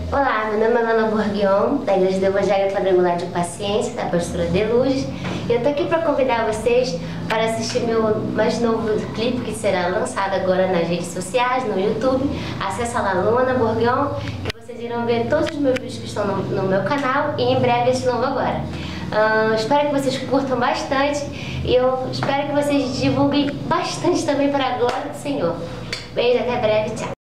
Olá, meu nome é Lana Bourguignon, da Igreja do Evangelho Quadrangular de Paciência, da Pastora de Luz. E eu tô aqui para convidar vocês para assistir meu mais novo clipe, que será lançado agora nas redes sociais, no YouTube. Acesse lá, Lana Bourguignon, que vocês irão ver todos os meus vídeos que estão no meu canal e em breve esse novo agora. Espero que vocês curtam bastante e eu espero que vocês divulguem bastante também para a glória do Senhor. Beijo, até breve, tchau!